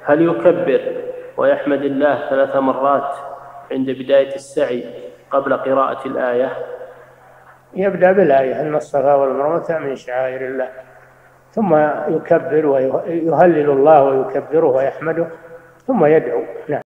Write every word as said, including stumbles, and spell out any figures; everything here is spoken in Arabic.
هل يكبر ويحمد الله ثلاث مرات عند بداية السعي قبل قراءة الآية؟ يبدأ بالآية أن الصفا والمروة من شعائر الله، ثم يكبر ويهلل الله ويكبره ويحمده، ثم يدعو. نعم.